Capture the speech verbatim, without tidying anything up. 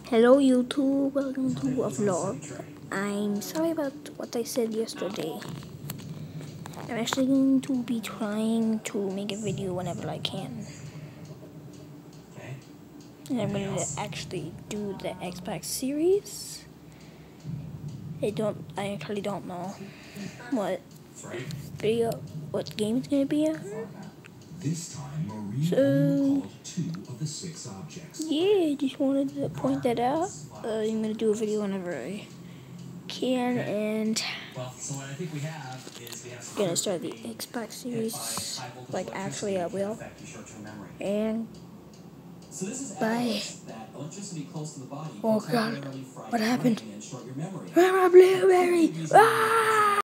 Hello YouTube, welcome to a vlog. I'm sorry about what I said yesterday. I'm actually going to be trying to make a video whenever I can. And I'm going to actually do the Xbox series. I don't, I actually don't know what video, what game it's going to be on. This time, Marie So, only called two of the six objects. yeah, just wanted to point that out. Uh, I'm going to do a video whenever I can, and Well, so what I think we have is we have some gonna start the Xbox series. Like, actually, I will. And so this is bye. that electricity close to the body Oh God, what happened? and short your memory. Blueberry! Ah!